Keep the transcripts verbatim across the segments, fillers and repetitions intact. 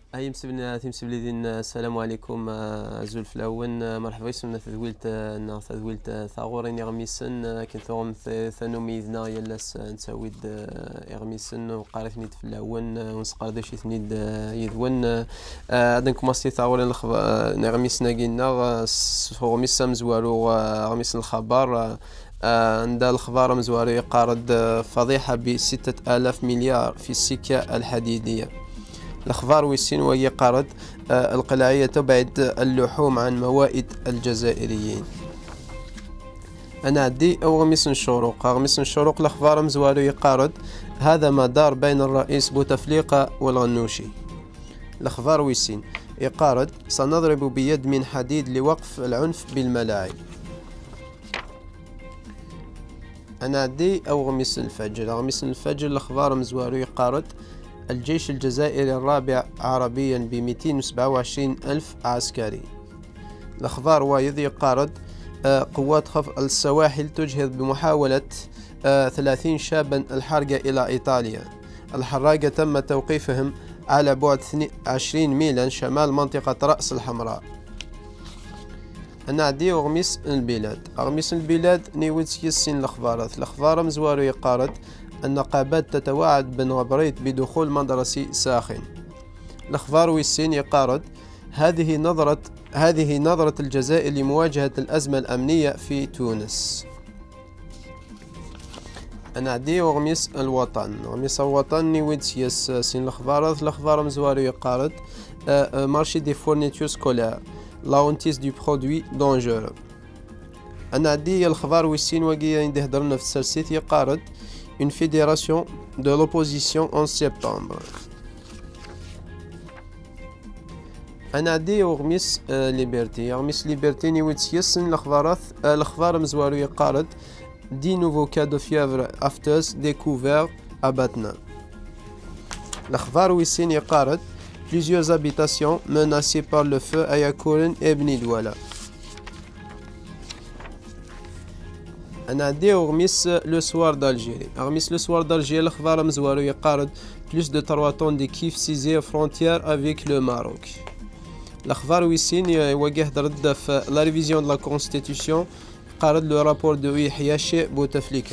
أي مسبنا تيم سبليدين السلام عليكم زول فلاون مرحبا يسمنا تذويلت نا تذويلت ثاغورين يغميسن كنت ثوم ثنوميذنا يلاس نسويد يغميسن وقارثني تفلاون ونسقار داشي ثنيد يذون هذاك ماستي ثاغورين نغميسنا قلنا غميس مزوارو غميس الخبر عند الأخبار مزوارو يقارد فضيحة بستة آلاف مليار في السكة الحديدية. الأخبار ويسين وهي قارد القلاعية تبعد اللحوم عن موائد الجزائريين. أنا عدي أو غميس الشروق غميس الشروق الأخبار مزوارو يقارد هذا ما دار بين الرئيس بوتفليقة والغنوشي. الأخبار ويسين يقارد سنضرب بيد من حديد لوقف العنف بالملاعب. أنا عدي أو غميس الفجر غميس الفجر الأخبار مزوارو يقارد الجيش الجزائري الرابع عربيا بمئتين وسبعة وعشرين ألف عسكري. الأخبار وايض يقارد قوات خفض السواحل تجهض بمحاولة ثلاثين شابا الحرقة إلى إيطاليا. الحراقة تم توقيفهم على بعد عشرين ميلا شمال منطقة رأس الحمراء. أنا عدي أغميس البلاد أغميس البلاد نيويت سين الأخبارات الأخبار مزوارو يقارد النقابات تتوعد بن غبريت بدخول مدرسي ساخن. الأخبار والسين يقارد هذه نظرة هذه نظرة الجزائر لمواجهة الأزمة الأمنية في تونس. أنا عدي وغميس الوطن غميس الوطن نيويد سياس سين الأخبارات الأخبار مزوارو يقارد مارشي دي فورنيتور سكولار لاونتيس دو برودوي دونجور. أنا عدي الأخبار والسين وقيا ندي هدرنا في السرسيت يقارد une fédération de l'opposition en septembre. أنا عدي وغميس ليبرتي غميس ليبرتي نيويت سيسن الأخبارات الأخبار مزوارو يقارد dix nouveaux cas de fièvre afteuse découverts à Batna. الأخبار ويسين يقارد plusieurs habitations menacées par le feu à Yakourine et Bni Douala. أنا عندي غميس لو سوار d'Algérie غميس لو سوار d'Algérie الأخبار مزوارو يقارد plus de trois tonnes de كيف سيزي frontière avec le Maroc. الأخبار ويسين يواجه ضد في la révision de la constitution قارد لو رابور دو يحيى بوتفليكا.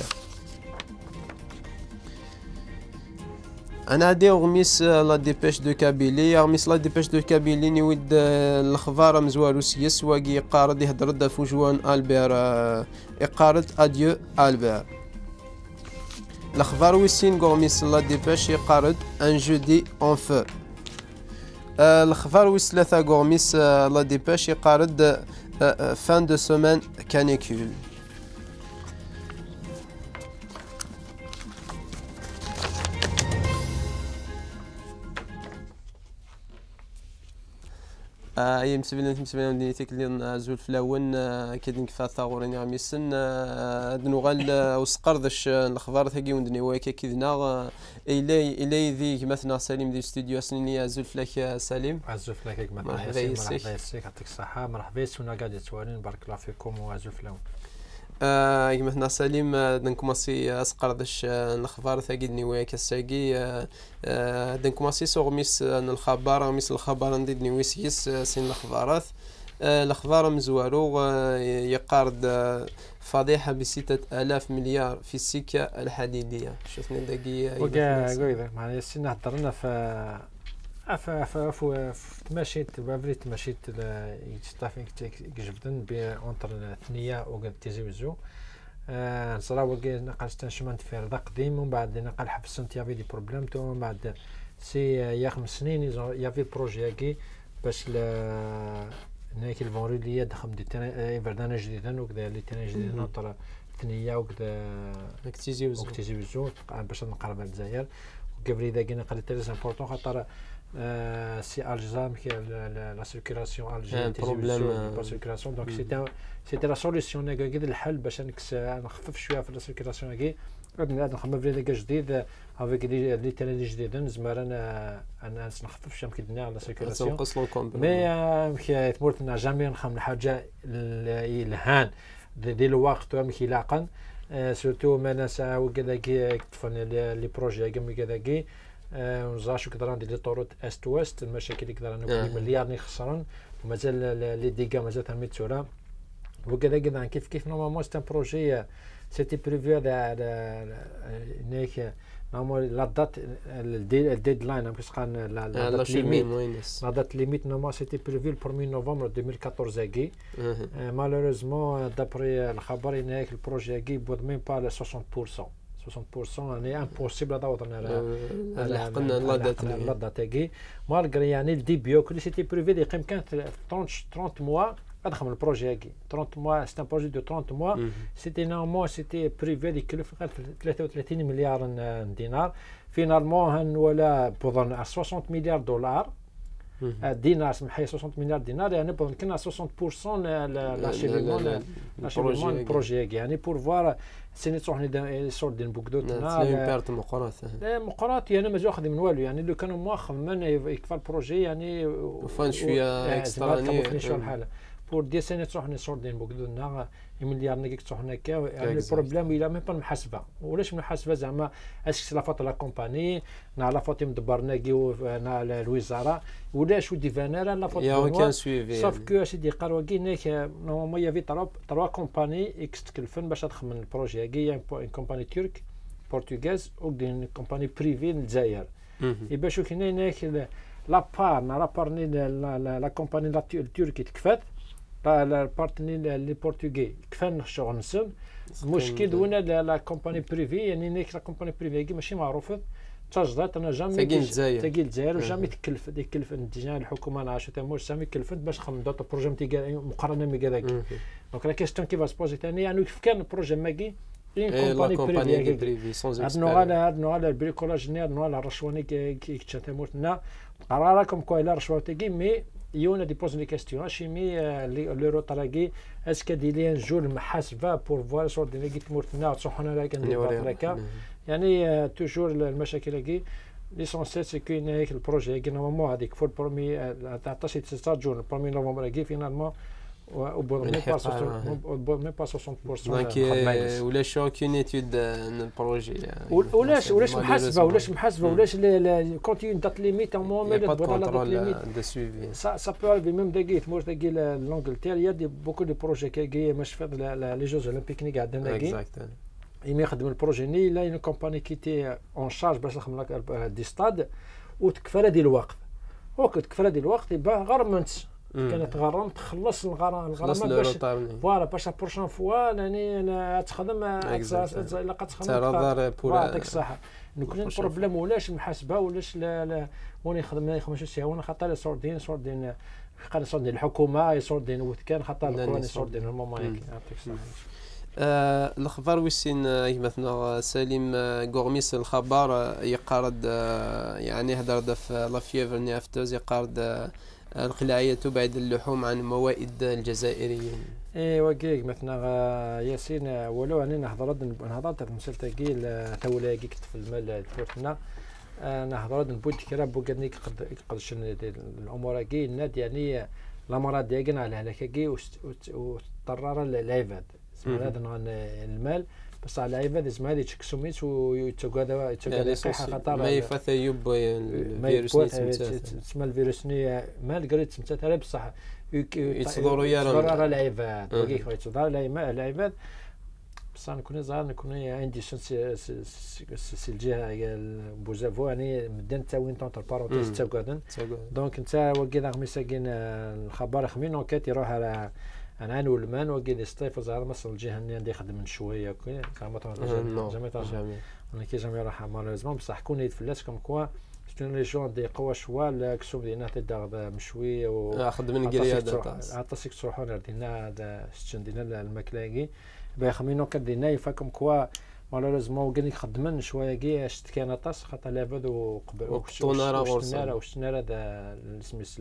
أنا عندي غميس لا ديبيش دو كابيلي غميس لا ديبيش دو كابيلي نيود الأخبار مزوارو سيس واقي يقارد يهدر دا فوجوان ألبير يقارد أديو ألبير. الأخبار ويسين غميس لا ديبيش يقارد أن جودي أون فو. الأخبار ويس ثلاثة غميس لا ديبيش يقارد فان دو سومان كانيكول. اي مسبينا مسبينا ديتيك اللي زول فلاون كيدن كفا ثاغورين غميسن دنوغال وسقردش الاخبار ثقي وندني واكا كيدنا الي الي ذي مثلا سليم دي استوديو سنين زول فلاك سليم عزول فلاك مرحبا يسيك يعطيك الصحه مرحبا يسونا قاعد توالين بارك الله فيكم وعزول فلاون. آه مثلا سليم دنكماسي اسقردش الاخبار ثقي دني واكا الساقي آه دنكماسي سوغميس الخبر غميس الخبر ندني ويسيس سين الاخبارات آه الاخبار مزوارو آه يقارد فضيحه بستة آلاف مليار في السكه الحديديه. شفنا دقيقه وكا قويده معناها سينا هضرنا في اف اف اف تمشيت بافري تمشيت يستافين جبدن بونتر ثنيه وقد تيزيوزو صرا وكا نقل ستانشمنت في رضا قديم ومن بعد نقل حبسنت يافي دي بروبليم تو من بعد سي يا خمس سنين يافي بروجي كي باش هناك الفونريليه دخل دي برنامج جديد وكذا اللي تاني جديد نطر ثنيه وكذا تيزيوزو تيزيوزو باش نقرب الجزائر قبل اذا كنا قلت لي امبورطون خاطر سي الجزام كي لا سيركيلاسيون الجزائر بروبليم لا سيركيلاسيون دونك سيتي سيتي لا سوليسيون كاع الحل باش نخفف شويه في لا سيركيلاسيون كي غادي نخدم في هذاك جديد افيك لي تاني جديد نزمر انا انا نخفف شويه كيدنا على لا سيركيلاسيون نقص لو كومب مي كي تمرتنا جامي نخدم حاجه الهان دي الوقت ومكي لاقن سورتو ما ناس وكذا كي طفن لي بروجي كما كذا كي ونزرع شو كدران ديال طرود است ويست المشاكل اللي كدران مليار ني خسران ومازال لي ديغا مازال تميتولا وكذا كذا كيف كيف نورمالمون سي ان بروجي سيتي بريفي هذا نيك نورمال لا دات الديدلاين باش كان لا دات ليميت لا دات ليميت نورمال سيتي بريفي البروميي نوفمبر ألفين وأربعطاش كي مالوريزمون دابري الخبر هناك البروجي كي بود ميم با ستين بالمية ستين بالمية يعني امبوسيبل هذا وضعنا على حقنا لا دات لا دات كي مالغري يعني الديبيو كل سيتي بريفي اللي يقيم كان ثلاثين موا ادخل البروجي كي ثلاثين موا سي ان بروجي دو ثلاثين موا سيتي نورمال سيتي بريفي اللي يكلف غير ثلاثة وثلاثين مليار دينار فينالمون هن ولا بوظن ستين مليار دولار دينار سمحي ستين مليار دينار يعني بوظن كنا ستين بالمية لاشيفيمون لاشيفيمون البروجي كي يعني بور فوار سيني تروحني صور دين بوكدوتنا بيرت مقرات مقرات يعني ما خدم من والو يعني لو كانوا مؤخر من يكفى البروجي يعني وفان شويه اكستراني بحال بور دي سنه تروح نصور دين بوكدونا مليار نيك تروح هناك يعني البروبليم الى ميم با محاسبه ولاش محاسبه زعما اسك لا فوت لا كومباني نا لا فوت مدبرنا كيو نا الوزاره ولاش ودي فانيرا لا فوت يا كان سويفي صاف كو سيدي قالوا كي نيك نورمالمون يافي تروا تروا كومباني اكس تكلفن باش تخدم البروجي كي ان كومباني ترك بورتوغاز ودين كومباني بريفي للجزائر يبقى شو كاين هناك لا بار نا لا بارني لا كومباني لا التركي تكفات البارتني لي بورتوغي كفانا الشغل نسن المشكل وين لا كومباني بريفي يعني نيك لا كومباني بريفي كي ماشي معروفه تجدات انا جامي تاقيل الجزائر تاقيل الجزائر وجامي تكلف تكلف اتجاه الحكومه انا عاشت موش سامي كلفت باش خدم دوت بروجي تي مقارنه مي كذاك دونك لا كيستيون كي فاس بوزي ثاني يعني كيف كان البروجي ماكي كومباني بريفي هاد نوع هذا هاد نوع البريكولاج نير نوع الرشواني كي تشاتموتنا قراركم كوي لا رشواتي مي يونا دي بوز لي كاستيون اشي مي لورو طراكي اسكا دي لي نجو المحاسبه بور فوار سور دي ليكيت مورتنا تصحنا لك ندير يعني توجور المشاكل كي ليسونسيال سي كاين هيك البروجي كي نورمالمون هذيك فور برومي تاع ستة جون البرومي نوفمبر كي فينالمون و ميم با ميم با ستين بالمية دونك ولا شو كاين ايتود البروجي ولاش ولاش محاسبه ولاش محاسبه ولاش كونتي اون دات ليميت ان مومون لا دات ليميت دو سويفي سا سا بو اريفي ميم داكي تمور داكي لانجلتير يا دي بوكو دي بروجي كي مش فاد لي جوز اولمبيك اللي قاعدين داكي يمي يخدم البروجي ني لا اون كومباني كي تي اون شارج باش تخدم لك دي ستاد وتكفى ديال الوقت وقت تكفى ديال الوقت يبقى غرمنت كانت غرام تخلص الغرام الغرامه باش فوالا باش بروشان فوا يعني تخدم الا كتخدم ترى بور يعطيك الصحه كاين البروبليم ولاش المحاسبه ولاش لا وين يخدم يخدم شي هون خاطر صور دين صور دين قال صور دين الحكومه صور دين وكان خاطر الكون صور دين الماما يعطيك الصحه. آه الأخبار وسين مثلا سليم غورميس الخبر يقارد آه يعني هدر في لافيفر نيافتوز يقارد آه القلاعية بعد اللحوم عن موائد الجزائريين. ايوا كيك مثلا ياسين ولو اني نهضر نهضر مسلسل كي تولا كي كنت في المال تفوتنا نهضر نبوت كرا بوكني قد قد شن الامور كي الناد يعني الامراض ديالنا على هلاك كي واضطرر العباد هذا المال بس على عباد اسمها هذه تشكسوميت ويتقادا يتقادا صحه خطر ما يفث يب الفيروس تسمى الفيروس ني مال قريت سمتها ترى بصح يتصدروا يا راه العباد وكيف يتصدر العباد بصح نكون زعما نكون عندي سي الجهه بوزافو يعني مدان تاوين تونتر بارونتيز تاكادن دونك انت وكذا مساكين الخبر خمين وكات يروح على انا انا والمان وكيد يستيف زعما مصر الجهه اللي عندي خدم من شويه كي زعما جامي جامي انا كي جامي راح مالوزمون بصح كون يتفلاس كوم كوا شنو لي جون دي قوا شوا الكسوب ديالنا تدغ مشويه و خدم من قرياده عطاسيك تروحون دينا هذا ستون دينا الماكلاكي باغي خمينو كدينا يفاكم كوا مالوزمون كان يخدمن شويه كي شت كان طاس خاطر لابد وقبل وشتنا وشتنا وشتنا هذا سميس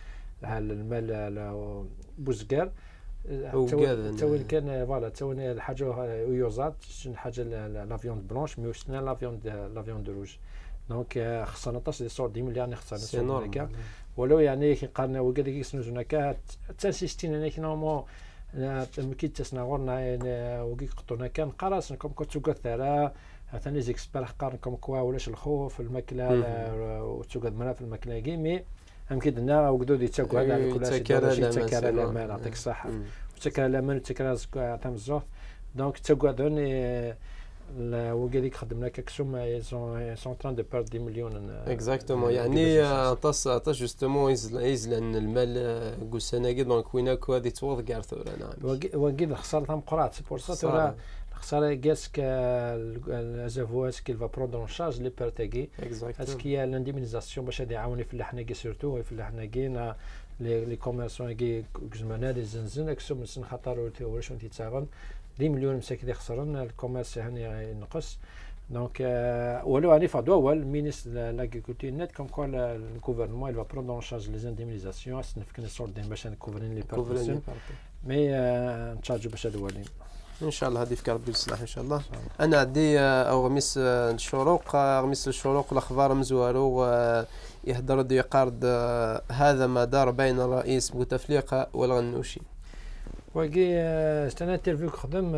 المال بوزكار تو كان فوالا تو الحاجه يوزات حاجه لافيون بلونش مي وشتنا لافيون لافيون دو روج دونك خصنا طاس دي صور ديما اللي خصنا هكا ولو يعني كي قارنا وقال لك سنوز هناك حتى ستين هناك نورمال كي تسنا غورنا وكي قطونا كان قراص كوم كنت كثرة ثاني زيكسبير قارنكم كوا ولاش الخوف الماكله وتسوق منا في الماكله كيمي يمكن لنا وقدود يتساقوا هذا كل شيء تكرر الامان يعطيك الصحه وتكرر الامان وتكرر عطام الزهر دونك تساقوا هذون وقالك خدمنا كاكسوم سون تران دو بير دي مليون اكزاكتومون يعني طاس طاس جوستومون يزلن المال قسناكي دونك وينك هذه توض كاع ثورة نعم وقيل الخساره تاع مقرات سي بور سا ثورة الخساره كاسك الازافوات كي فا بروندر اون شارج لي بيرتاكي اسكي لانديمينيزاسيون باش هذا يعاوني في الحناكي سورتو في الحناكي لي كوميرسون كي كزمانا لي زنزن اكسوم سن خطر واش انت تاغن دي مليون مساكن خسرن الكوميرس هاني ينقص دونك ولو اني فادو اول مينيس لاغريكولتور نت كوم كو الغوفرنمون il va prendre en charge les indemnisations سنفكن الصور ديال باش نكوفرين لي بارتيسيون مي نتشارجو باش هادو ولين ان شاء الله. هذه فكره ربي يصلح ان شاء الله. انا عندي او غميس الشروق غميس الشروق الاخبار مزوارو يهضر دي قرض هذا ما دار بين الرئيس بوتفليقه والغنوشي وكي استنا انترفيو خدم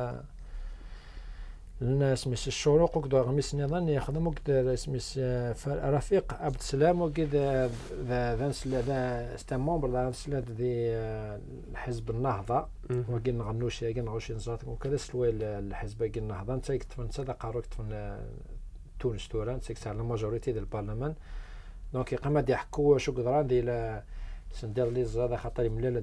الناس مس الشروق وكذا غميس نظام يخدم وكذا اسمس رفيق عبد السلام وكذا ذا ذا استا ممبر ذا سلاد دي حزب النهضه وكي نغنوش كي نغوش نزات وكذا سلوي الحزب كي النهضه انت كتفن صدق روك تفن تونس توران سيك على الماجوريتي ديال البرلمان دونك يقام يحكوا شو قدران ديال سندير لي زاد خاطر ملال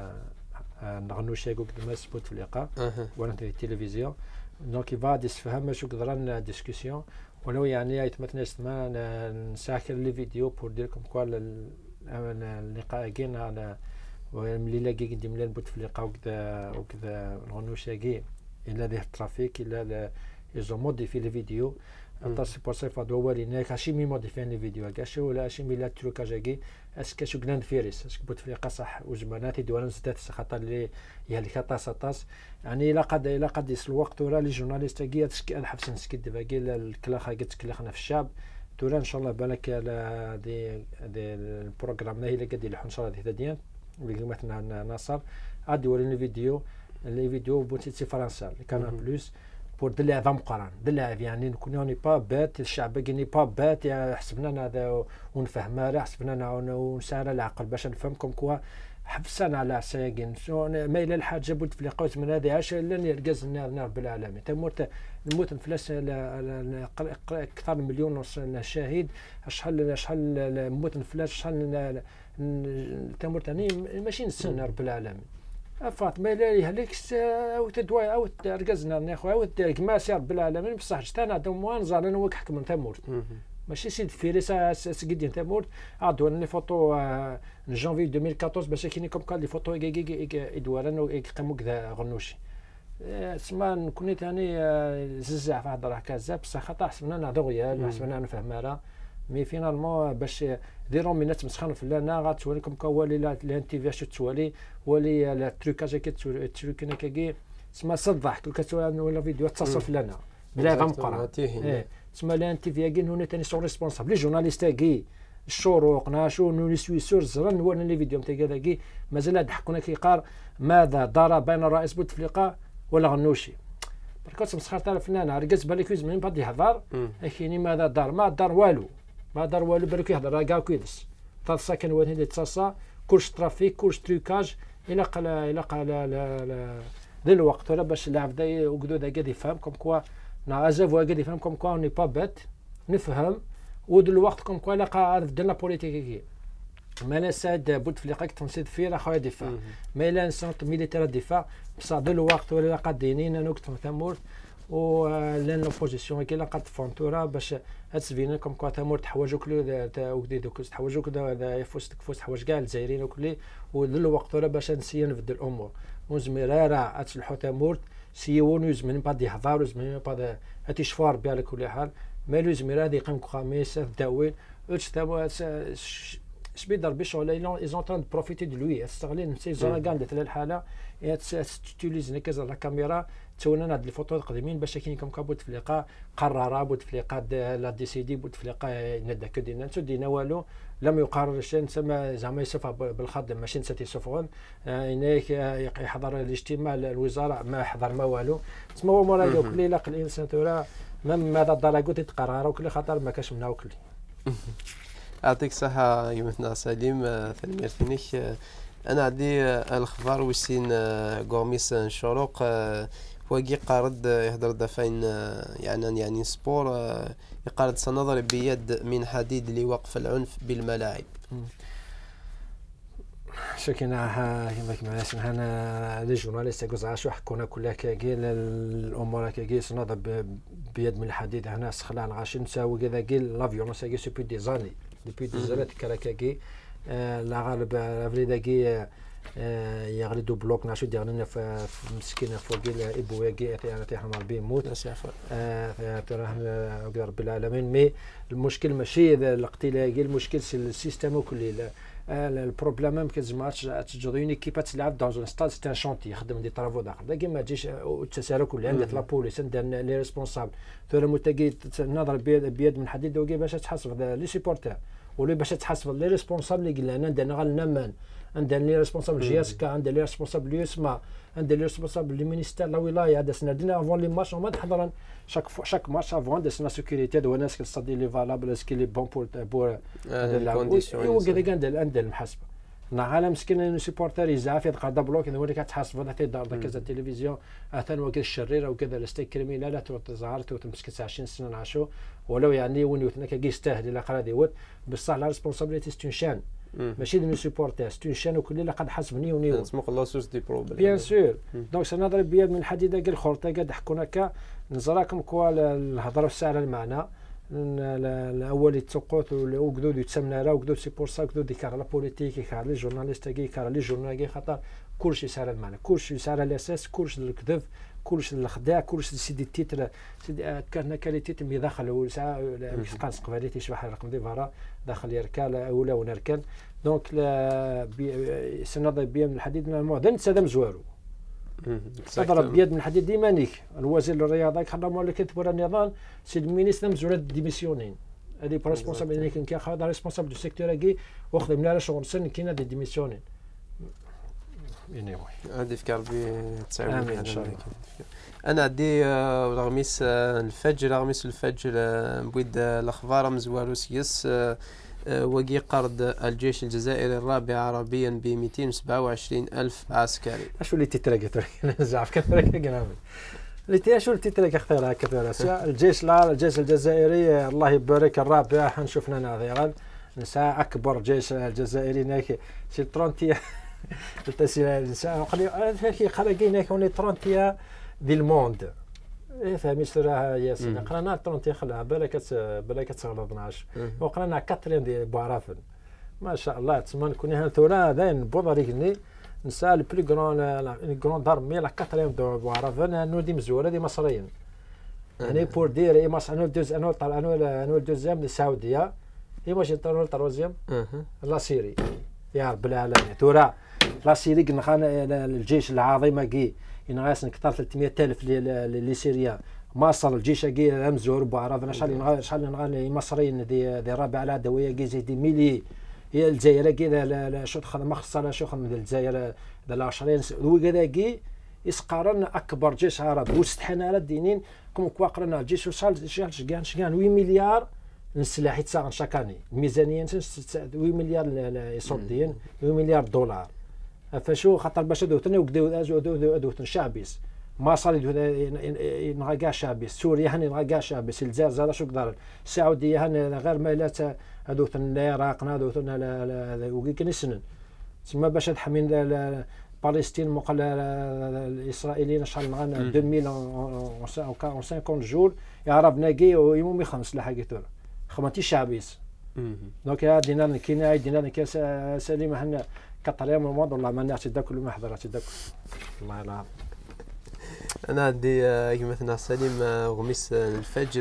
نغنوش يقول ما سبوت في اللقاء ولا في التلفزيون دونك يبغى يتفهم شو قدران ديسكسيون ولو يعني يتمثل ما نساكر لي فيديو بور ديركم كوال اللقاء كاين على ملي لاقي قدي ملي نبوت في اللقاء وكذا وكذا نغنوش كي الا ذي الترافيك الا يزو موديفي لي فيديو انت سي بور سي فادو ولينا كاشي مي موديفي لي فيديو كاشي ولا شي مي لا تروكاج كي اسكو شو قلنا فيريس اسكو بوت في اللقاء صح وجماناتي دوان زدات خاطر لي هي اللي كطاس طاس يعني الا قد الا قد يصل الوقت ولا لي جورناليست كي الحبس نسكت دابا كي الكلاخه قلت كلاخنا في الشعب تورا ان شاء الله بالك دي دي البروغرام اللي قد يلحون ان شاء الله ديال اللي مثلا ناصر غادي يوريني فيديو لي فيديو بوتي سي فرنسا اللي كان بلوس بور دلع عظام قران دلع يعني نكونوني با بات الشعب كيني با بات حسبنا هذا ونفهمها راه حسبنا ونسال العقل باش نفهمكم كوا حبسنا على ساكن ما الى الحاجه بوت في لقوت من هذه عاش لن يرقز النار رب العالمين تموت الموت نفلس اكثر من مليون ونص شهيد شحال شحال موت نفلس شحال تمر ثاني ماشي نسن رب العالمين فاطمه لا يهلكس او تدوي او رقزنا ناخو او كما سي رب العالمين بصح جتنا دوموان زارنا وك حكم تمورت ماشي سيد فيريسا سكيدين تمورت عادوا لي فوتو جانفي ألفين وأربعطاش باش كاينين كوم كان لي فوتو ادوارن ويقيموا كذا غنوشي تسمى نكوني ثاني ززع في هضره هكا بصح خاطر حسبنا نهضروا غيال حسبنا نفهمها راه مي فينالمون باش ديروا منات مسخن في لنا غتوليكم كوالي لا الانتيفي شو تولي ولي لا تروكاج كيتروكنا كي تسمى صدح كتولي ولا فيديو تصف لنا بلا غنقرا ايه تسمى الانتيفي كاين هنا ثاني سون ريسبونسابل لي جورناليست كي الشروق ناشو نولي سويسور زرن ورنا لي فيديو نتاع كذا كي مازال ضحكونا كيقار ماذا دار بين الرئيس بوتفليقه ولا غنوشي بركات مسخر تاع الفنان رقص بالك يوز من بعد يهضر كاينين ماذا دار ما دار والو ما دار والو بالك يهضر كاع كيدس تاع ساكن وين اللي تصا كلش ترافيك كلش تروكاج الى قال الى قال لا ذي الوقت ولا باش اللاعب دا وقدو دا قاعد يفهم كوم كوا نا ازاف قاعد يفهم كوم كوا ني با بات نفهم ود الوقت كوم كوا لا درنا بوليتيكي ما لا ساد بوتفليقه تنسيد فيه راه خويا دفاع ما لا نسونط ميليتير الدفاع بصح ذي الوقت ولا قادينين انا كنت ثمور و لان لوبوزيسيون كي لقات فونتورا باش تسفينا كوم كوا ثمور تحواجو كل وكدي دوك تحواجو كذا يفوز تكفوز تحواج كاع الجزائريين وكل وذي الوقت ولا باش نسيا نبدل الامور وزميرا راه تصلحوا ثمور سيونوز من بعد يحضروا من بعد هاتي شفار بها على كل حال مالو زميرا دي قيم خميس داوين اش ثمور سبيدر بيش ولا ils ont en train de profiter de lui استغلين سي زراغان ديال الحاله تيليزنا كذا الكاميرا توننا هاد الفوتو القديمين باش كاين كم كابوت في اللقاء قرر بوتفليقه لا ديسيدي بوتفليقه ندا كدينا تدينا والو لم يقرر شيء تسمى زعما يصفها بالخط ماشي نسات يصفون هناك يحضر الاجتماع الوزاره ما حضر ما والو تسمى هو مرا دوك اللي لاق الانسان ترى مام ماذا دراغوت تقرر وكل خاطر ما كاش منها وكل. يعطيك الصحة يمثنا سليم ثاني فينيش. أنا عندي الأخبار وسين قوميس شروق وقي قارد يهدر دفين يعني يعني سبور يقارد سنظر بيد من حديد لوقف العنف بالملاعب. شكينا ها كيما معليش هنا لي جورناليست كوز عاشو حكونا كلها كاكي الامور كاكي سنض بيد من الحديد هنا سخلان غاشي نساوي كذا كي لافيون ساكي سوبي دي زاني ديبي دي زاني كرا كاكي لا غالب افريدا كي يغلدوا بلوك ناشو ديالنا في مسكينه فوق الابويا كي انا تيحمر بي موت تراه رب العالمين. مي المشكل ماشي الاقتلاع، المشكل سي السيستم كله. البروبليم ما كتجمعش تجوز اون ايكيب تلعب دون اون ستاد سي ان شونتي يخدم دي طرافو داخل داكي ما تجيش التسالك كله عندك لا بوليس عندها لي ريسبونسابل ثم متاكي نظر بيد من حديد وكي باش تحاسب لي سيبورتير ولا باش تحاسب لي ريسبونسابل اللي قلنا عندنا غنمان عندنا لي ريسبونسابل جي اس كا عندنا لي ريسبونسابل يسمع عندنا لي ريسبونسابل لي مينيستير لا ولايه هذا سنادنا افون لي ماتش وما تحضر شاك شاك ماتش افون دسنا سيكوريتي دو ناس كتصدي لي فالابل اسكي لي بون بور بور هو كذا عندنا عندنا المحاسبه عالم مسكين سيبورتر يزعف يتقاضى بلوك اذا وليك تحاسب هذا تيدار كذا التلفزيون اثن وكذا الشريره وكذا لاستيك كريمينا لا تظهر وتمسك عشرين سنه نعشو ولو يعني وين يوثنا كي يستاهل الى قرا ديوت بصح لا ريسبونسابيلتي ستون شان ماشي دو سيبورتر ستون شان وكل اللي قد حاسبني ونيو اسمو الله سوس دي بروبليم بيان سور. دونك سنضرب بيد من الحديده كاع الخرطه قاعد حكونا كا نزراكم كوا الهضره في الساعه المعنى الاول يتسقط وقدود يتسمنا راه وقدود سي بور سا وقدود يكار لا بوليتيك يكار لي جورناليست يكار لي جورنال خاطر كلشي سار المعنى كلشي سار الاساس كلشي الكذب كلشي الخداع كلشي سيدي التيتر سيدي كان كاليتي مي داخل وساعه قاص قبالي تيشبح الرقم دي فارا داخل يركال اولا ونركل. دونك سنضرب بيد من الحديد من المعدن سادم زوارو تضرب بيد من الحديد ديما نيك الوزير الرياضه خدم ولا كتب ولا النظام سي المينيستر مزورات ديميسيونين هذه ريسبونسابل اللي كان كياخذ ريسبونسابل دو سيكتور كي واخذ من على شغل سن كاينه دي ديميسيونين اني واي هذه فكر بي تساوي ان شاء الله. انا عندي رغميس الفجر رغميس الفجر بويد الاخبار مزوارو سيس وقي قرض الجيش الجزائري الرابع عربيا ب مئتين وسبعة وعشرين ألف عسكري. اشو اللي تترقى زعف كثر كلام اللي تي اشو اللي تترقى اختار كثر الجيش لا الجيش الجزائري الله يبارك الرابع حنشوفنا نظيرا نساء اكبر جيش الجزائري ناكي سي ثلاثين التسير نساء قال خلقينا كوني ثلاثين دي الموند ايه فهمي سراها ياسين قرانا ثلاثين خلا بالك بالك تغلطناش وقرانا كاترين دي بوعرفن ما شاء الله تسمى كوني هان ثورا داين بوضريكني نسال بلي غران غران دارمي لا كاترين دو بوعرفن انو دي مزوره دي مصريين يعني بور دير اي ماس انو دوز انو طال انو انو دوزيام دي السعوديه اي ماشي طال تروزيام لا سيري يا رب العالمين ثورا لا سيري كنخان الجيش العظيم كي ينغاس نكثر ثلاثمئة ألف لي سوريا ما صار الجيش كي رمزور بعرفنا شحال نغا شحال نغا مصريين دي دي رابع العدويه كي زيد ميلي هي الجزائر كي شو خدم ما خصها شو خدم الجزائر ذا عشرين هو كذا كي يسقرن اكبر جيش عربي واستحنا على الدينين كم كوا قرنا الجيش وصل شحال شحال ثمانية مليار السلاح يتساغن شاكاني الميزانيه ثمانية مليار يصدين ثمانية مليار دولار فشو خاطر باش دوتنا وكداو دوتن شعبيس ما صار ينغا كاع شعبيس سوريا هاني نغا كاع شعبيس الجزائر زاد شو قدر السعوديه هاني غير مايلات دوتن العراق دوتن وكي كنسنن تما باش تحمين فلسطين مقال الاسرائيليين شحال نغا ألفين وخمسين جور يعرف ناقي ويموم يخمس لحاجه خمتي شعبيس دونك دينا كاين دينا كاس سليم حنا كطريقه من الموضوع والله ما نعرفش داك ما حضرتش داك الله يلعن. انا عندي مثلا سليم غميس الفجر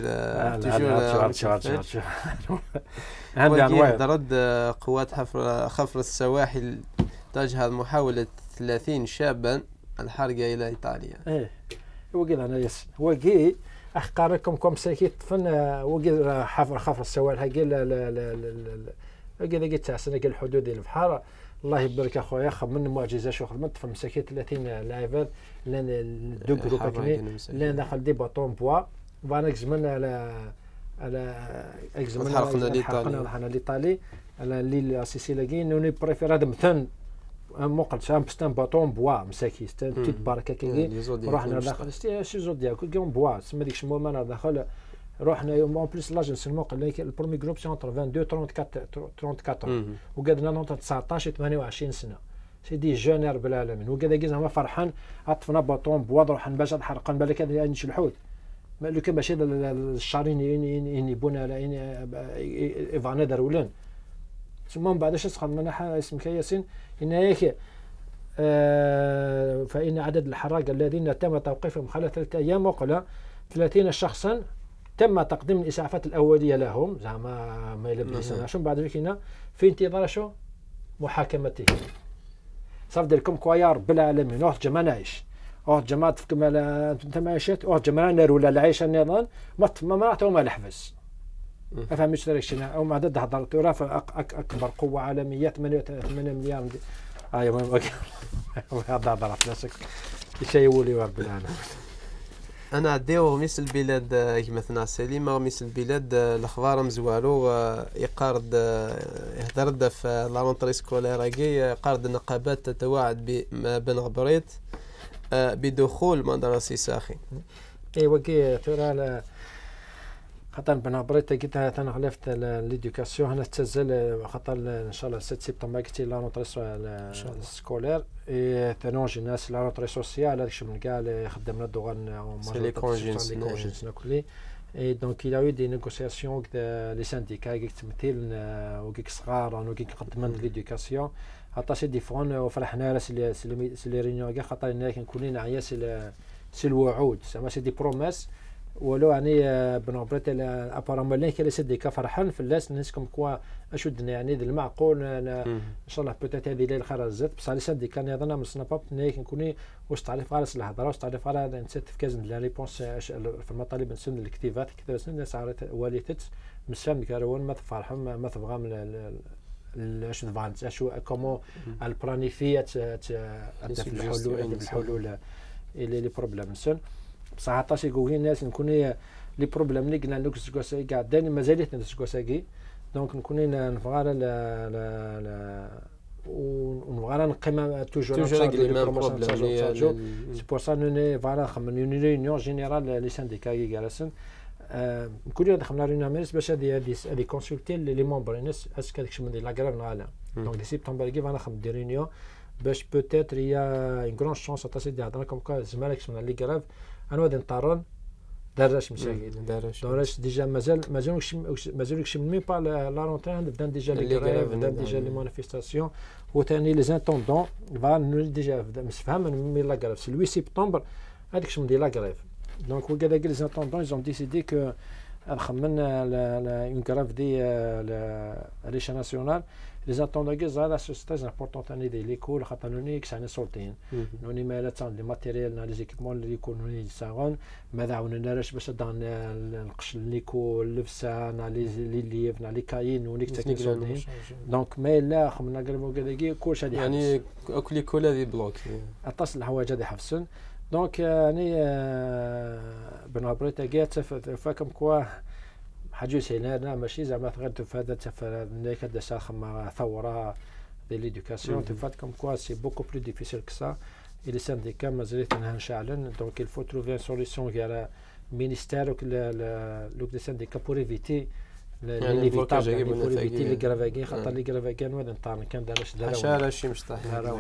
تجور عندي انواع ضرد قوات حفر خفر السواحل تجهز محاوله ثلاثين شابا الحرق الى ايطاليا. ايه وقيل انا يس وقي احقاركم كم ساكيت فن وقيل حفر خفر السواحل هاكي لا لا لا لا كذا قلت تاع سنه الحدود ديال البحر الله يبارك اخويا خذ من معجزه شو خدمت في مساكين ثلاثين لاعب لان دو جروب كني لان دخل دي باطون بوا فانا جزمنا على على اكزمنا حرقنا ليطالي حنا ليطالي على لي اسيسي لاكي نوني بريفير هذا مثلا موقل شام بستان باتون بوا مساكي ستان تيت بركه كي رحنا داخل شي زود ديالك كيون بوا تسمى ديك الشمومه انا داخل رحنا يوم اون بليس لاجنس الموقل البرومي جروب سي اونتر اثنين وعشرين ثلاثة وأربعين وقعدنا نوض تسعطاش ثمانية وعشرين سنه سيدي جونير بالعالمين وكذا كي زعما فرحان عطفنا باتون بوا روحنا باش نحرقن بالك هذا نشي الحوت لو كان باش الشارين ينيبون على ايفانا درولان ثم من بعد اش تسخن منها اسمك ياسين ان هيك آه فان عدد الحراق الذين تم توقيفهم خلال ثلاثة ايام وقل ثلاثين شخصا تم تقديم الاسعافات الاوليه لهم زعما ما يلبسنا شو بعد ذلك في انتظار شو محاكمته صافي لكم كوايار بالعالمين واحد جماعه نعيش واحد جماعه كما انت ما عيشت واحد جماعه نار ولا العيش النظام ما ما نعطيهم الحبس افهم ايش داك الشيء او عدد هضرت راه اكبر قوه عالميه ثمانية مليار هاي المهم هذا هضره فلاسك شيء يولي رب العالمين. انا عديو غميس البلاد كما ثنا سليم غميس البلاد الاخبار مزوالو يقارد يهدر في لارونطري سكولير قارد النقابات تتواعد بين غبريت بدخول مدرسي ساخي. ايوا كي ترى خاطر بنا بريت قلت انا غلفت ليدوكاسيون هنا تسجل خاطر ان شاء الله ستة سبتمبر قلت لا نوتري سكولير اي تنونجي الناس لا نوتري سوسيال هذاك الشيء من كاع اللي خدمنا دوغان سي لي كونجينس كلي اي دونك الى يو دي نيغوسياسيون لي سانديكا كي تمثيل وكيك صغار وكيك خدمنا ليدوكاسيون حتى سي ديفون وفرحنا سي سي لي ريونيون كاع خاطر هنا كنكونين عيا سي سي الوعود زعما سي دي بروميس ولو يعني بنوبريت ابارامون لين كاين سيدي كفرحان في الناس الناس كم كوا اشدنا يعني المعقول ان شاء الله بوتيت هذه الليل خرجت بصح لي سيدي كان يظن مسنا باب كنكوني واش تعرف على الهضره واش تعرف على نسيت في كاز لا ريبونس في المطالب نسن الكتيبات كذا الناس عرفت والدت مسام كارون ما تفرحوا ما تبغى من اش فانت اش كومون البلانيفيات الحلول الحلول لي بروبليم نسن بصح حتى شي كوكين الناس نكون لي بروبليم اللي قلنا لك سكوساكي كاع داني مازالت سكوساكي دونك نكون نفغار لا لا لا ونفغار نقيم توجور توجور لي بروبليم سي بور سا نوني فوالا خمن ريونيون جينيرال لي سانديكا كي جالسين نكون دخلنا ريونيون ميرس باش هذه هذه هذه كونسلتي لي ممبر الناس اسك هذاك الشيء من لا غراف نعلم دونك دي سبتمبر كي فانا خمم دي ريونيون باش بوتيتر يا اون غران شونس تاع سيدي هضره كوم كا زمالك من لي غراف انا غادي نطرن دراش مشاكل دراش دراش ديجا مازال مازالوش مازالوش مي با لا رونتري بدا ديجا لي غراف بدا ديجا لي مانيفيستاسيون وثاني لي زانتوندون فان ديجا مسفهم من لا غراف سي ثمانية سبتمبر هذاك الشيء ديال لا غراف دونك وكذا لي زانتوندون ايزون ديسيدي كو نخمن اون غراف دي ريشا ناسيونال لي زانتوندون كي زاد سيستاج امبورطون ثاني دي ليكول خاطر نوني كسانا سولتين نوني مالات لي ماتيريال لي زيكيبمون اللي يكونوا لي ساغون ماذا عاوننا لاش باش دان نقش ليكول اللبسه لي لي ليف لي كاين ونيك تكنيك دونك ما لا خمنا قلبو كذا كلشي هذه يعني كل كل هذه بلوك اتصل الحوايج هذه حفصن دونك يعني بنابريتا جات فكم كوا حاجه سينا ماشي زعما غير تفادى تفادى كدا ساخم ثوره دي ليدوكاسيون تفاد كم كوا سي بوكو بلو ديفيسيل كو سا اي لي سانديكا مازالت انها نشعلن دونك il faut trouver une solution غير مينيستير لوك لوك دي سانديكا بور ايفيتي لي فيتابل بور ايفيتي لي غرافاكين خاطر لي غرافاكين وين نطار كان دارش دارا حاشا شي مشطح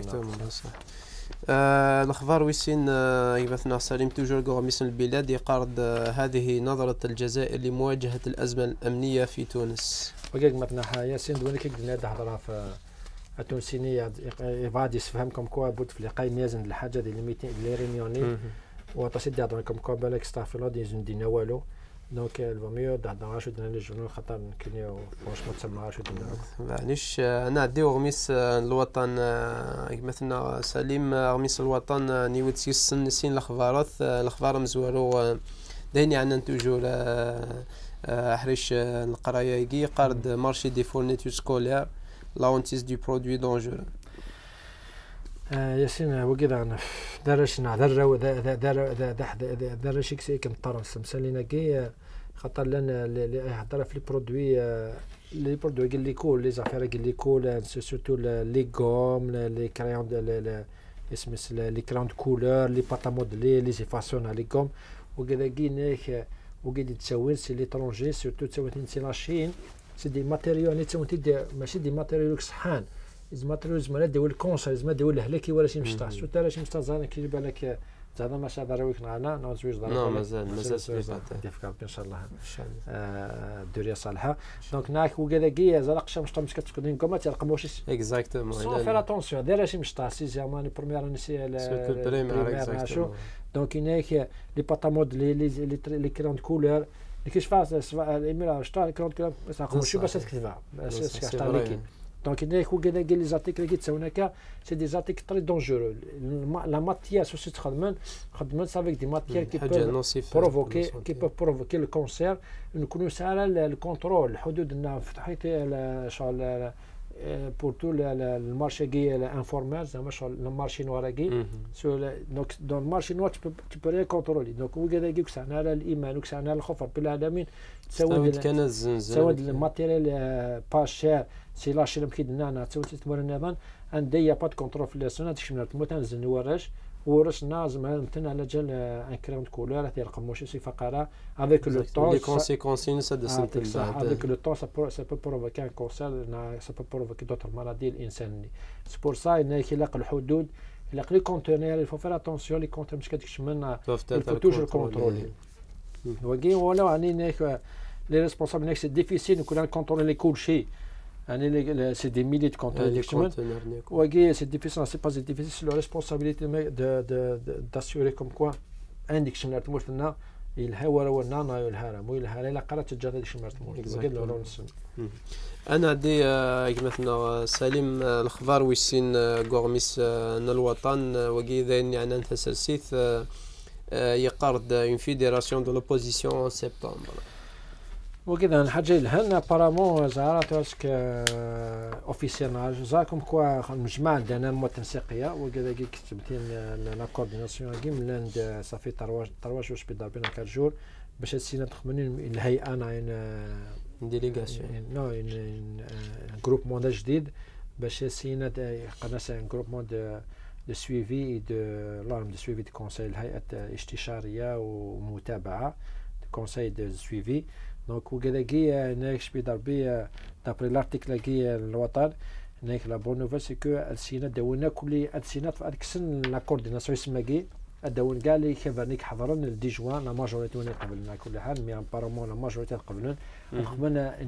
آه الاخبار ويسين آه يبثنا سليم توجور غوميس البلاد يقارد آه هذه نظرة الجزائر لمواجهة الأزمة الأمنية في تونس. وقال مثلا ياسين دوني كي قلنا هذا هضره في التونسينية غادي يفهمكم كوا بود في لقاي نازل الحاجة ديال الميتين لي ريونيوني وتصدي هضركم كوا بالك استغفر الله ديال دينا والو دونك الفاميو دهضر شو درنا لي جورنال خاطر كاين فرونشمون تسمع شو درنا معليش انا عندي غميس الوطن مثلا سليم غميس الوطن نيوت سيس سين الاخبارات الاخبار مزوالو دايني عندنا توجور حريش القرايه يجي قارد مارشي دي فورنيتور سكولير لا اونتيز دو برودوي دونجور ياسين وكذا دارش نعذر دار دار دار دار شي كسي كنطر سمسالينا كي خاطر لنا اللي يهضر في لي برودوي لي برودوي قال لي كول لي زافير قال لي كول سورتو لي غوم لي كريون اسم لي كريون كولور لي باتا موديلي لي زيفاسيون على لي غوم وكذا كي وقاعد تسوي سي ليترونجي سورتو تسوي سي لاشين سي دي ماتيريو اللي تسوي ماشي دي ماتيريو صحان از ماتريوز ما ديول الكونسا از ما ديول الهلاكي ولا شي مشطاح شو ترى شي مشطاح زعما كي يبان لك زعما ما شاء الله رويك معنا نو زوج ضرب نو مازال مازال سليفات ديفكار ان شاء الله ان شاء الله دوريه صالحه دونك ناك وكذا كي زرق شمس مش كتكون كما تلقى واش اكزاكتومون سون فير اتونسيون دير شي مشطاح سي زعما بروميير نسي البريمير دونك هناك لي باتا مود لي لي لي كراند كولور اللي كيش فاس الايميل شطار كراند كولور بس شو باش تكتبها باش كتعطيك دونك هناك وكذا قال لي زارتيكل اللي كيتساوناكا سي دي زارتيكل تري دونجورو لا ماتيير سوسي تخدمن خدمن سافيك دي ماتيير كي بروفوكي كي بروفوكي لو كونسير نكونوا سالا الكونترول الحدود لنا فتحيت شغل بور تو المارشي كي انفورمال زعما شغل المارشي نوراكي سو دونك دون المارشي نوار تي بو ري كونترولي دونك وكذا كي كسعنا على الايمان وكسعنا على الخوف رب العالمين تساود كنز زنزان تساود الماتيريال با شير سي لاشي لم كيدنا انا تسوي تمر نظام عندي يا با دو كونترول في السنه تشمل تموت نزل ورش ورش نازم متن على جال ان كريم كولور تاع رقم واش سي فقره افيك لو طون لي كونسيكونس سا دو سنت افيك لو طون سا سا بو بروفوكي ان كونسير سا بو بروفوكي دوتر مالادي الانسان سي بور سا انه يلاق الحدود يلاق لي كونتينر il faut faire attention لي كونتينر مش كتكشمن il faut toujours كونترولي وكي ولا يعني لي ريسبونسابل نيك سي ديفيسيل نكون كونترولي كل شيء يعني c'est des milliers de conteneurs وكي c'est difficile c'est pas difficile c'est la responsabilité de de d'assurer comme quoi عندك شمرت موثنا الهوا ولا نانا الهرم والهرا لا قرات الجداد شمرت موث وقال له نسن انا عندي مثلا سليم الخبار ويسين غورميس الوطن وكي ذين يعني انت سلسيث يقرض اون فيديراسيون دو لوبوزيسيون سبتمبر وكذا الحاجه لهنا بارامون زعرات واسك اوفيسيال زاكم كوا مجمع عندنا متنسيقيه وكذا كي كتبتين لا كورديناسيون كي من عند صافي ترواج ترواج واش بيدار بين أربعة شهور باش السينات تخمنين الهيئه انا ديليغاسيون نو ان جروبمون جديد باش السينات قناه ان جروبمون دو دو سويفي دو لارم دو سويفي دو كونساي الهيئه استشاريه ومتابعه كونساي دو سويفي دونك وكذا كي هناك بيدار بي دابري لارتيكل كي الوطن هناك لا بون نوفيل سي كو السينات داولنا كل السينات في هذاك السن لا كورديناسيون يسمى كي داون كاع لي كيفانيك حضرن الدي جوان لا ماجوريتي وين قبلنا كل حال مي بارامون لا ماجوريتي قبلنا قبلنا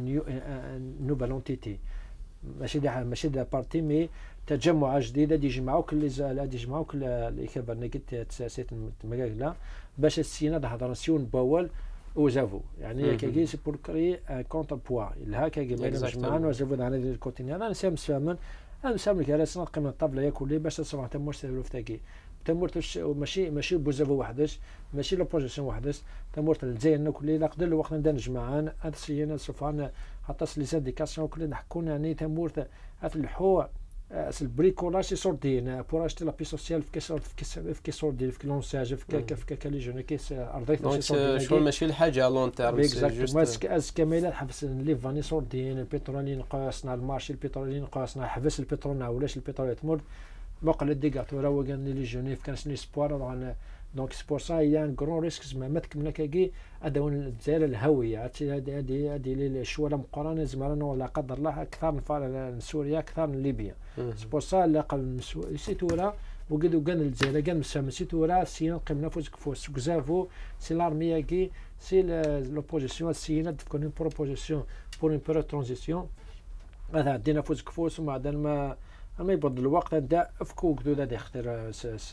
نوبل اونتيتي ماشي دا ماشي دا بارتي مي تجمع جديده دي يجمعوا كل زال دي يجمعوا كل لي كيفانيك تاسيت المجال باش السينات حضرن سيون باول وزافو يعني كاكي سي بور كري كونتر بوا الهاكا بين الجمعان وزافو على الكوتينيان انا سام سامن انا سام لك على سنه قيمه الطابله ياكل لي باش تصرف تمر سيرو فتاكي تمر ماشي ماشي بوزافو وحدش ماشي لوبوزيسيون وحدش تمر الجزائر كل نقدر الوقت ندان جمعان هاد السينا سوفان حتى لي سانديكاسيون كل نحكوا يعني تمر هاد الحو البريكولاج سي سوردين بور اشتي لا بي سوسيال في كيسور في كيسور ديال في لونساج في كيف كالي جون كيس ارضيت شي سوردين شغل ماشي الحاجه لون تيرم جوست از كمال حبس لي فاني سوردين البترولين قاسنا المارشي البترولين قاسنا حبس البترول ولاش البترول تمر بقى للديكاتور هو قال لي جونيف كان سني سبوار دونك سبور سا هي ان كرون ريسك زعما ما تكمل كاكي ادون الجزائر الهويه هذه هذه هذه الشواله مقارنه زعما ولا قدر الله اكثر من سوريا اكثر من ليبيا سبور سا لاقل سيتورا وقدو كان الجزائر كان مسام سيتورا سينا قمنا فوز كفوس كزافو سي لارميا كي سي لوبوزيسيون سينا تكون اون بروبوزيسيون بور اون بيريود ترانزيسيون هذا عندنا فوز كفوس وما عندنا ما اما يبرد الوقت هذا افكو كدو هذا يختار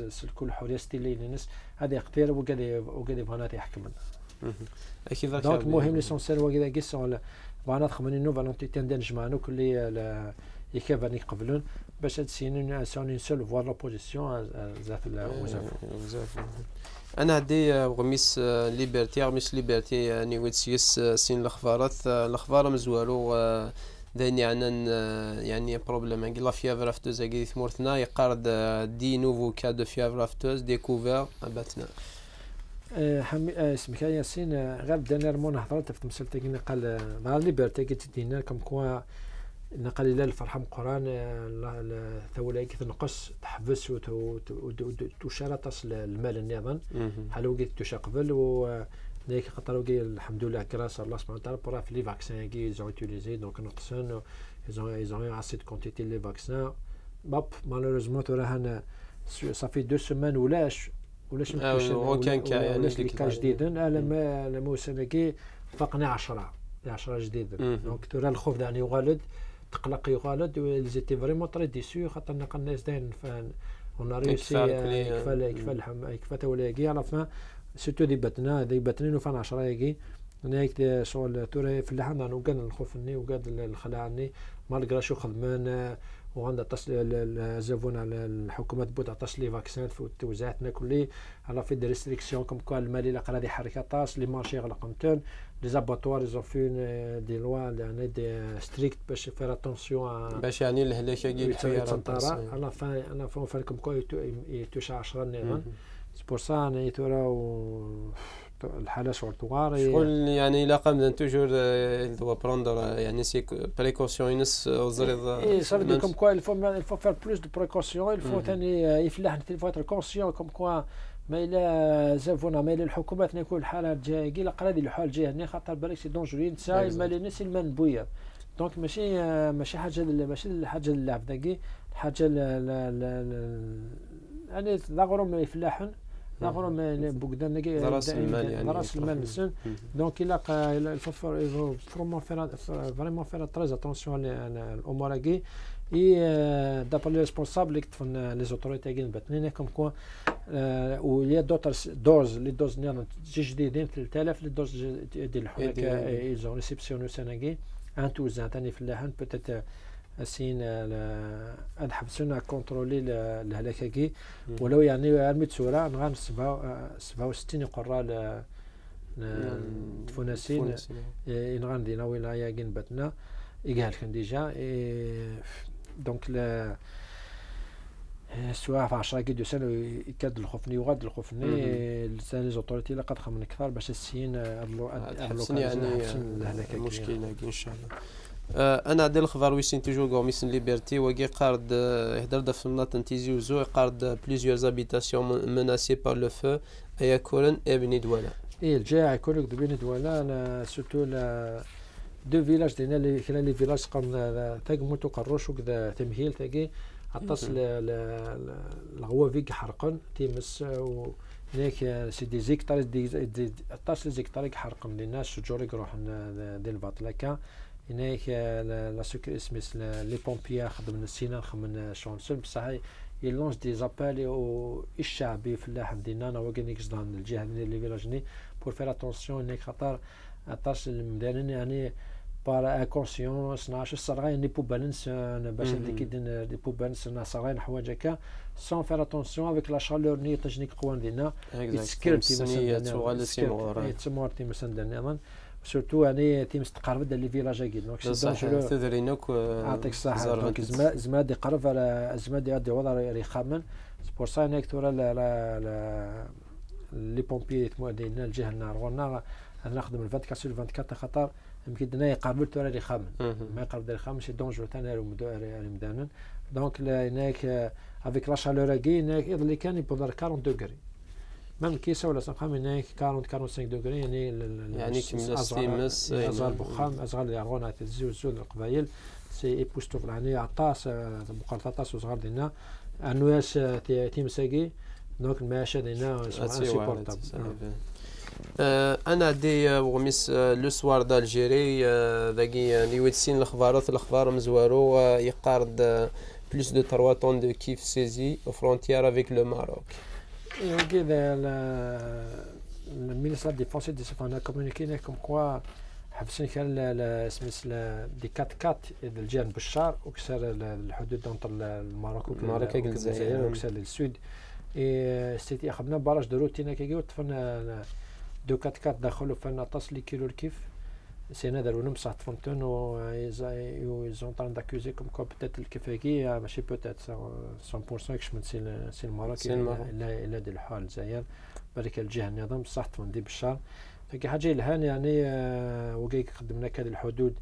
كل حريه ستيلي الناس هذا يختار وكذا وكذا بنات يحكم اكيد دونك مهم ليسونسيال وكذا كيسون بنات خمنين نو فالونتي ندير جمعنا كل يكافني قبلون باش هاد السنين سوني سول فوار لوبوزيسيون زاف بزاف انا عندي غميس ليبرتي غميس ليبرتي نيويتسيس سين الاخبارات الاخبار مزوالو داني عنا يعني بروبليم لا فيافر افتوز كي ثمورتنا يقارد دي نوفو كا دو فيافر افتوز ديكوفير باتنا حمي اسمك ياسين غير دانيرمون هضرت في تمثيل تاعي قال مع ليبرتي كي تدينا كم كوا نقل الى الفرحه مقران ثولا كي تنقص تحبس وتشارى تصل المال النظام حلو كي تشا قبل و ديك خاطر الحمد لله grâce à Allah subhanahu wa ta'ala pour les vaccins qu'ils ont utilisés donc نقصن ils ont ils ont assez de quantité les vaccins باب malheureusement ترى ça fait deux semaines ولاش ولاش وكان كاين ولاش كا جديد انا ما الموسم كي فقنا عشرة عشرة جديد دونك ترى الخوف داني يغالد تقلق يغالد و زيتي فريمون تري ديسو خاطر نلقى الناس داين on a réussi يكفى يكفى الحم يكفى تولاقي على فما سيتو دي باتنا دي باتنين وفان عشرة يجي هناك شغل توري في اللحم انا وكان الخوفني وقاد الخلاعني مالغرا شو خدمان وعندها تصل الزبون على الحكومه تبوت تعطيش لي فاكسين في توزيعاتنا كلي على في دي ريستريكسيون كم كان المالي لا دي حركه طاس لي مارشي غلقمتون لي زاباتوار يزون فين دي لوا يعني دي ستريكت باش فير اتونسيون باش يعني الهلاكه كي الحياه انا فا انا فا كم كو يتوش عشرة نيران سبور سا انا تورا الحاله شغل تواري شغل يعني الا قام توجور دو بروندر يعني سي بريكوسيون ينس وزريض اي صافي دي كوم كوا الفو الفو فير بلوس دو بريكوسيون الفو ثاني يفلح الفو اتر كونسيون كوم كوا ما الى زافونا ما الى الحكومات نكون الحاله الجايه كي لا قرا دي الحال الجايه هنا خاطر بالك سي دونجوري نساي مال الناس المان بويا دونك ماشي ماشي حاجه ماشي الحاجه اللعب داكي الحاجه يعني ضغرهم يفلاحن نغرم بوكدان نجي راس المال يعني راس المال نسن دونك الا الفو فريمون فير فريمون فير تريز اتونسيون الامور كي اي دابا لي ريسبونسابل اللي كتفن لي زوتوريتي كاين باتنين كوم كوا و لي دوتر دوز لي دوز نيان جديدين ثلاثة آلاف لي دوز ديال الحركه ايزون ريسبسيون سناكي ان توزان ثاني في اللحن بوتيت اسين الحبسنا كونترولي الهلاكاكي ولو يعني عملت صوره نغان سبعة وستين قرا التفوناسين نغان دينا ولايه كين باتنا يقال كان ديجا دونك لا سواء في عشرة كي دو سنه يكاد الخوفني وغاد الخوفني لسان لي زوتوريتي لقد خمن كثار باش السين الحبسن يعني المشكله ان شاء الله. انا عندي الخبر ويسين توجور غوميسن ليبرتي وكي قارد هدر في الناط تيزي وزو قارد بليزيور زابيتاسيون مناسي بار لو فو ايا كورن ابني دوله اي الجاع كورك بني دوله انا سورتو لا دو فيلاج دينا اللي كلا لي فيلاج قام تاك موتو قروش وكذا تمهيل تاكي عطاس الغوا فيك حرقن تيمس و هناك سي دي زيكتار دي عطاس لي زيكتار حرقن للناس شجوري يروح ديال الباطلكا هناك لا سكر اسمس لي بومبيير خدمنا السينا خدمنا شونسل بصح يلونج دي زابال او الشعبي فلاح ديالنا انا وكاني كزدان الجهه ديال لي فيلاجني بور فير اتونسيون هناك خاطر عطاس المدانين يعني بار انكونسيون اثناش الصراغين لي بوبالنس باش ديك دين لي بوبالنس صراغين حوايج هكا سون فير اتونسيون افيك لا شالور ني تجنيك قوان ديالنا يتسكرتي مثلا يتسمورتي مثلا ديالنا سورتو يعني تيمس تقرب ديال لي فيلاج كي دونك صح تدرينوك يعطيك الصحه دونك زما زما دي قرب على زما دي دي وضع رخامن سبور سا هناك تورا لي بومبيي ديالنا الجهه النار نخدم أربعة وعشرين سور أربعة وعشرين خاطر يمكن دنا يقربوا تورا رخامن ما يقرب ديال الخامن سي دونجور ثاني مدانا دونك هناك افيك لا شالور كي هناك اللي كان يبودر أربعين دوغري مام كيسه ولا سبحان هناك أربعين أربعين وخمسين دوغري يعني يعني كمل ستيمس ازغال بخام ازغال يعرون تزيو زول القبايل سي ايبوستوف يعني عطاس مقارطاس وصغار دينا انواس تيمساكي دونك المعاشه دينا سيبورتابل. انا عندي وغميس لو سوار دالجيري ذاكي اللي ويتسين الاخبارات الاخبار مزوارو يقارد بلوس دو ثلاثة طون دو كيف سيزي او فرونتيير افيك لو ماروك. كذا المينستر ديفونسي دي سفانا كومونيكينا كوم كوا حبسين كان اسمس دي كات كات الجيران بشار وكسر الحدود انت الماروك الماروك الجزائر وكسر للسود اي سيتي اخذنا باراج دو روتينا كي طفنا دو كات كات دخلوا فنا تصلي كيلو الكيف سينا داروا لهم بصح تفهمتون و ils ont train d'accuser comme quoi peut-être الكفاكي ماشي peut-être cent pour cent كش من سي سي المراكش الا الا ديال الحال الجزائر بالك الجهه النظام بصح تفندي بالشهر فكي حاجه الهان يعني وكي خدمنا كاد الحدود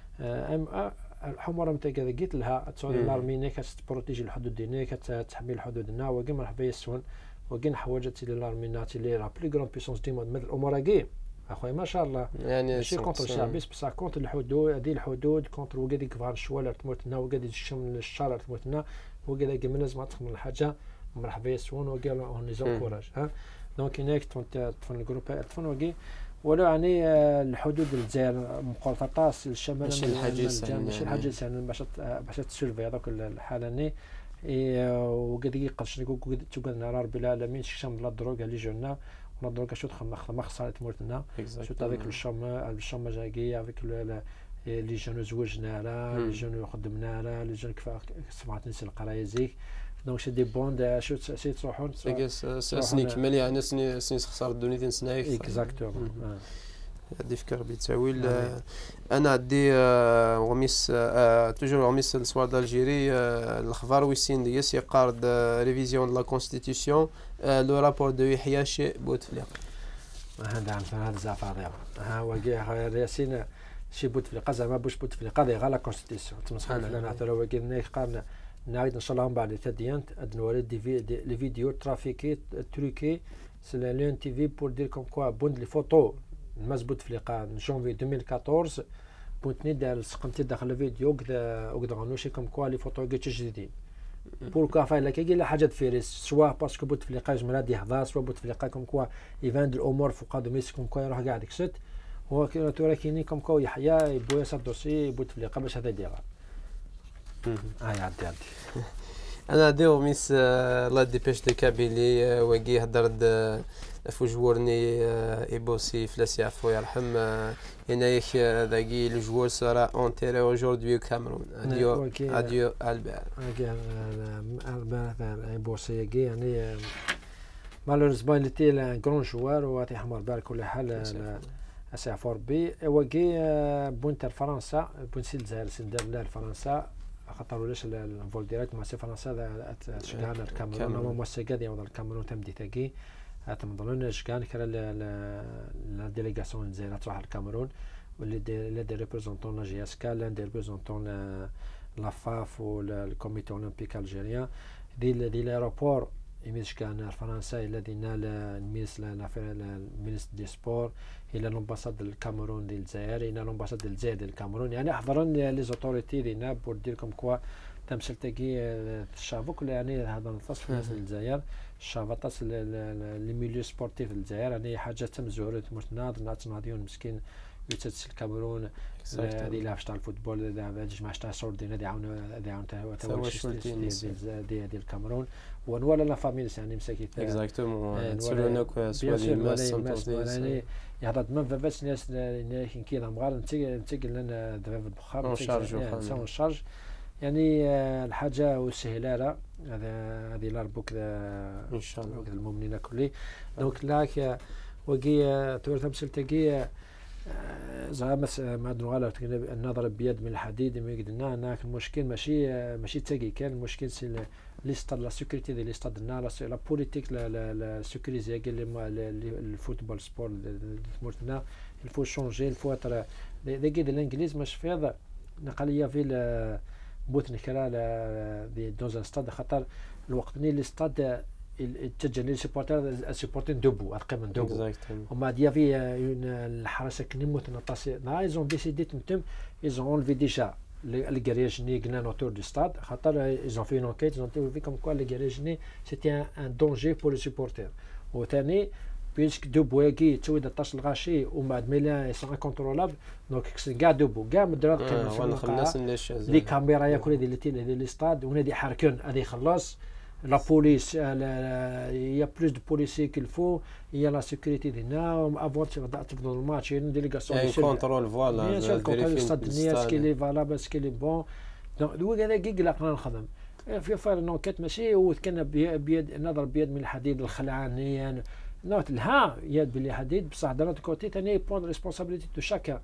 الحمراء متى كذا قلت لها تسعود الارميني كتبروتيجي الحدود ديالنا كتحمي الحدود لنا وكي مرحبا يسون وكاين حوايجات اللي الارمينات اللي لا بلي غران بيسونس دي مود مثل الامور كي اخويا ما شاء الله يعني ماشي كونتر الشعب بصح كونتر الحدود هذه الحدود كونتر وكادي كفار الشوال تموتنا وكادي الشم الشارع تموتنا وكذا كي الناس ما تخمم الحاجه مرحبا يسون وقال اون لي كوراج ها دونك هناك تفون الجروب تفون وكي ولو يعني الحدود الجزائر مقرططه الشمال ماشي الحاجه ماشي الحاجه يعني باش باش تسولفي هذوك الحاله ني وقد يقدرش نقول تقول نرى ربي العالمين شكشم لا دروغ اللي جونا لا دروغ شو تخم ما خسرت مورتنا شو افيك الشام الشام جاكي افيك لي جون زوجنا لا لي جون خدمنا لا لي جون كيف سمعت نسي القرايه زيك دونك سي دي بوند شو سي تروحون سني كمل يعني سني سني خسر الدنيا سنايك اكزاكتومون هذه فكره بالتاويل انا عندي غميس توجور غميس الصوار دالجيري الاخبار ويسين ديس يقارد ريفيزيون لا كونستيتيسيون لو رابور دو يحيى شي بوتفليقه هذا عن هذا زعفر ها وجه ياسين شي بوتفليقه زعما بوش بوتفليقه غير لا كونستيتيسيون تمسح لنا حتى لو قلنا قارنا نعيد ان شاء الله من بعد تديانت ادنوري دي في لي فيديو ترافيكي تروكي سي لين تي في بور دير كوم كوا بوند لي فوتو المزبوط في لقاء جونفي ألفين وأربعطاش بونتني دار سقمتي داخل الفيديو كذا وكذا غنوشي كم كوا لي فوتو جديدين بوركوا فايلا كي لا حاجه فيريس سوا باسكو بوت في لقاء جمال هادي يحضر سوا بوت في لقاء كم كوا يفاند الامور فوق هذا ميس كم كوا يروح كاع ديك الشت هو تورا كاينين كم كوا يحيى يبويا صاد دوسي بوت في لقاء باش هذا يديرها هاي عدي عدي انا ديو ميس لا ديبيش دي كابيلي وكي هضر فوجورني ايبوسي فلاسي عفو يرحم هنايا ذاكي لو جوور سورا اونتيري اجوردي كاميرون اديو اديو البير البير ايبوسي كي يعني مالوريزمون اللي تي ان كرون جوار واتي حمر بال كل حال اسي فور بي وكي بونتر فرنسا بونسيل الجزائر سندر لا فرنسا خاطر ولاش الفول ديريكت مع سي فرنسا تشجعنا الكاميرون هما موسيقى ديال الكاميرون تم ديتاكي تنظن كان كان لا ديليغاسيون الجزائر تروح الكاميرون واللي دي دي ريبريزونطون لا جي اس كا لان دي ريبريزونطون لا فاف والكوميتي اولمبيك الجيريان دي دي ليروبور يميش كان فرنسا الذي نال الميس المينيس دي سبور الى لومباساد الكاميرون ديال الجزائر الى لومباساد ديال الجزائر ديال الكاميرون يعني حضرن لي زوتوريتي ديالنا بور دير كوم كوا تمثل تاكي الشافوك يعني هذا النص في الجزائر الشافطاس لي ميليو سبورتيف الجزائر يعني حاجه تم زهره مرتنا ناديون مسكين يتسل الكاميرون هذه لا فاش تاع الفوتبول هذا جماعه تاع الصور ديالنا دي عاون دي عاون ديال ديال الكاميرون ولا لا فاميل يعني مساكين اكزاكتومون تسولونك سؤال ما يعني يهضر ما فاش ناس كاين مغال نتي لنا دابا في البخار نساو الشارج يعني الحاجه وسهله هذا هذه لا ربك ان شاء الله المؤمنين كلي دونك لاك وكي تور تمثل تاكي زعما ما دنغالا النظر بيد من الحديد ما قلنا هناك المشكل ماشي ماشي تاكي كان المشكل سي ليستاد لا سيكوريتي ديال ليستاد لنا لا بوليتيك لا سيكوريزي قال الفوتبول سبور مرتنا الفو شونجي الفو ترى داكي ديال الانجليز ماشي في هذا نقليه في بوت نكرا دي دوز ستاد خاطر الوقت ني الاستاد تجني السبورتر السبورتين دوبو ارقام دوبو وما ديا في الحراسه كنيموت نطاسي نا ايزون ديسيدي تمتم ايزون اونلفي ديجا الكاريجني كنا نوتور دو ستاد خاطر ايزون في نوكيت ايزون في كوم كوا الكاريجني سيتي ان دونجي بور لي سبورتر وثاني بيسك دوبو كي تويد الطاش الغاشي ومن بعد ميلا سون انكونترولابل دونك كاع دوبو كاع مدرات قيمه في الناس لي كاميرا ياكل ديال ديال لي ستاد ونادي حركون هذه يخلص لا بوليس يا بلوس دو بوليسي كيلفو يا لا سيكوريتي ديالنا افون تبدو الماتش ديليغاسيون ديال كونترول فوالا فيريفي الناس كي لي فالابل سكي لي بون دونك هو هذا كي قلقنا نخدم في فاير نوكيت ماشي هو كان بيد نظر بيد من الحديد الخلعانيه نوت لها يد بلي حديد بصح درات كوتي ثاني بون ريسبونسابيلتي دو شاكا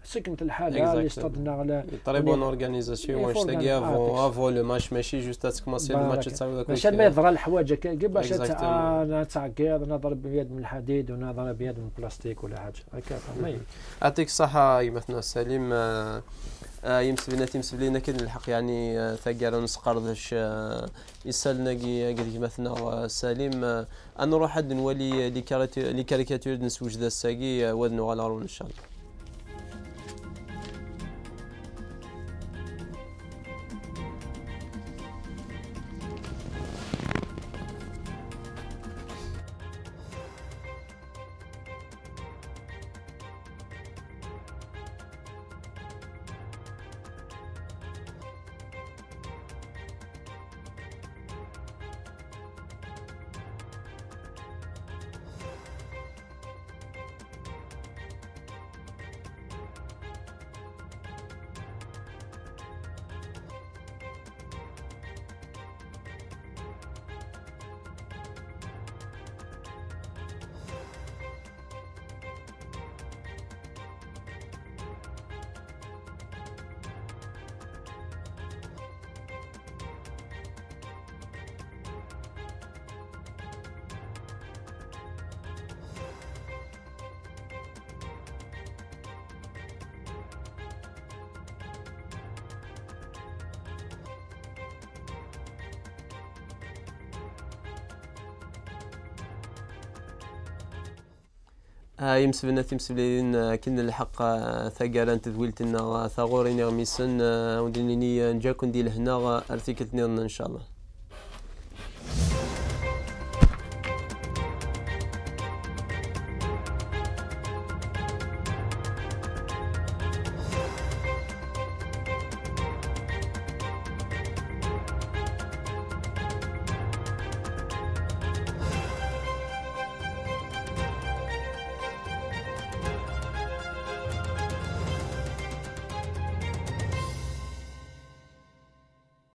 سكنت الحاله اللي استطدنا على طري بون اورغانيزاسيون واش تلاقي افون افون لو ماتش ماشي جوست تكماسي الماتش تساوي داك باش ما يضرى الحوايج كي باش انا تعقيد نضرب بيد من الحديد ونضرب بيد من البلاستيك ولا حاجه هكا فهمي. يعطيك الصحه يمثلنا سليم. يمس بينا تيمس بلينا كاين الحق يعني ثقال نسقردش يسالنا كي قال مثلنا سليم انا نروح حد نولي لي كاريكاتور نسوج ذا الساقي ودنو على رون ان شاء الله. يمسبنا تيمسبلين كنا الحق ثقالان تذويلتنا ثغورين يغميسن وديني نجاكم دي لهنا ارتيكلتني ان شاء الله.